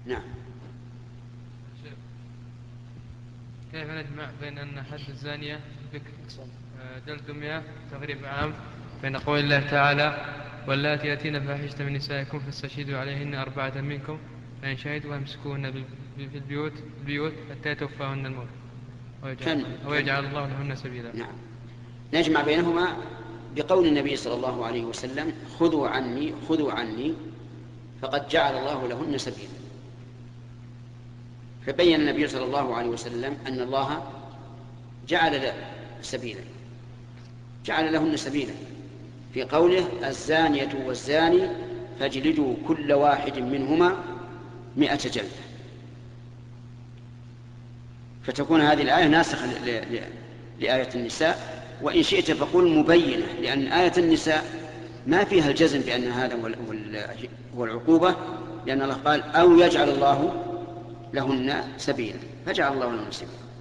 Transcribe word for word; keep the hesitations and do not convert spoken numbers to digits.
نعم. كيف نجمع بين أن حد الزانية بكر جلد مئة تغريب عام بين قول الله تعالى واللاتي يأتين الفاحشة من نسائكم فاستشهدوا عليهن أربعة منكم فإن شهدوا فامسكوهن في البيوت البيوت حتى يتوفاهن الموت ويجعل, ويجعل الله لهن سبيلا. نعم. نجمع بينهما بقول النبي صلى الله عليه وسلم خذوا عني خذوا عني فقد جعل الله لهن سبيلا. فبين النبي صلى الله عليه وسلم أن الله جعل سبيلا جعل لهن سبيلا في قوله الزانية والزاني فاجلدوا كل واحد منهما مئة جلدة. فتكون هذه الآية ناسخة لآية النساء، وإن شئت فقل مبينة، لأن آية النساء ما فيها الجزم بأن هذا هو العقوبة، لأن الله قال أو يجعل الله لهن سبيلا، فجعل الله لهن سبيلا.